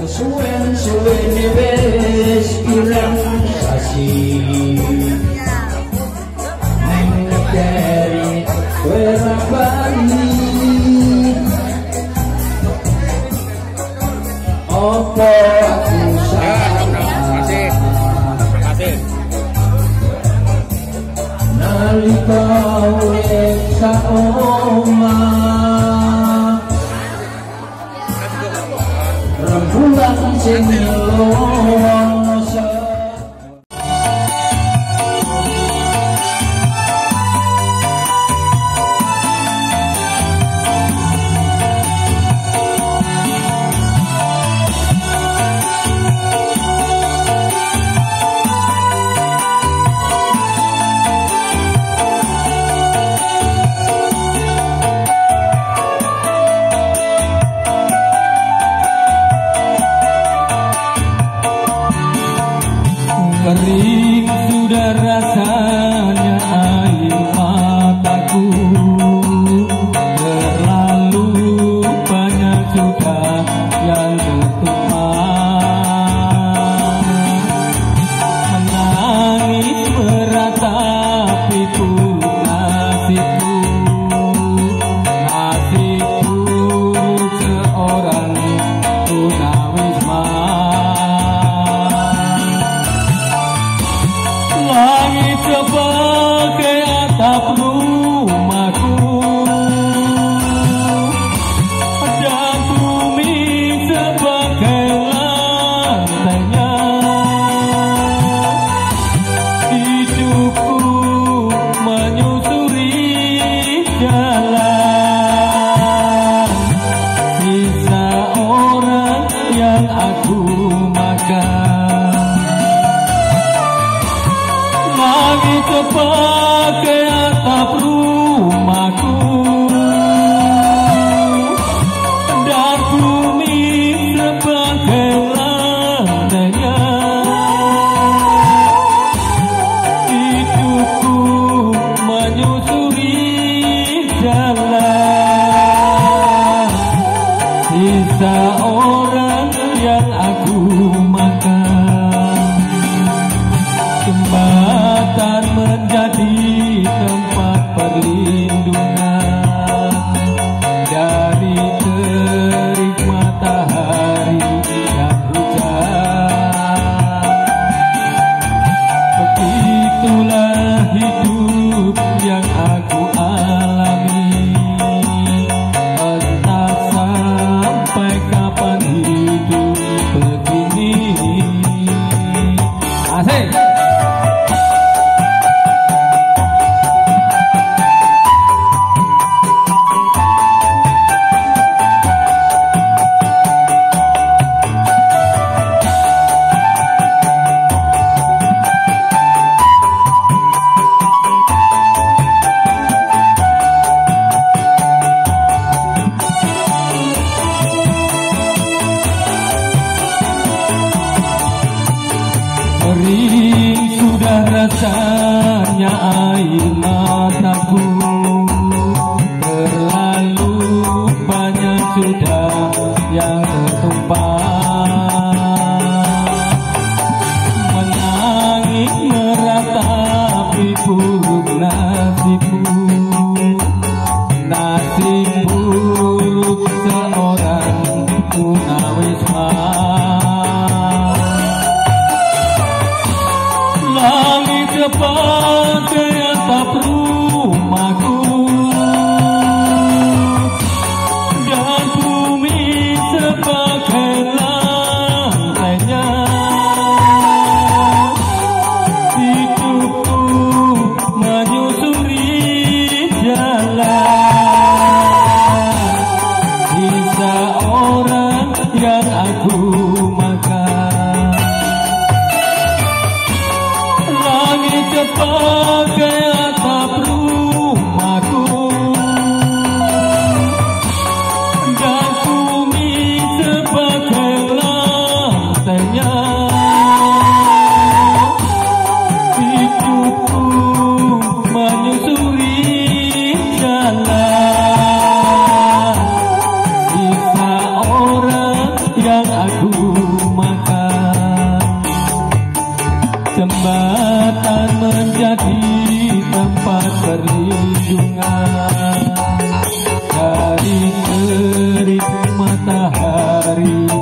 Suwen-suwen wis pirang sasi neng negeri ora bali apa aku salah nalika urip saomah rembulan sing kering sudah rasanya air mataku, terlalu banyak sudah yang tertumpah. Menangis meratapi buruk nasibku, nasib buruk seorang tunawisma. Langit sebagai atap rumahku dan bumi sebagai lantainya. Hidupku menyusuri jalan sisa orang yang aku makan. Langit sebagai atap rumahku dan bumi sebagai lantainya. Hidupku menyusuri jalan sisa orang yang aku makan. Jembatan menjadi tempat perlindungan dari terik matahari dan hujan. Begitulah hidup yang aku alami, entah sampai kapan hidup begini. Asik. Kering sudah rasanya air mataku, terlalu banyak sudah yang tertumpah. Menangis meratapi buruk nasibku, nasib buruk seorang tunawisma. Langit sebagai atap rumahku dan bumi sebagai lantainya. Hidupku menyusuri jalan sisa orang yang aku makan. Langit sebagai atap rumahku dan bumi sebagai lantainya. Hidupku menyusuri jalan sisa orang yang aku jembatan menjadi tempat perlindungan dari terik matahari.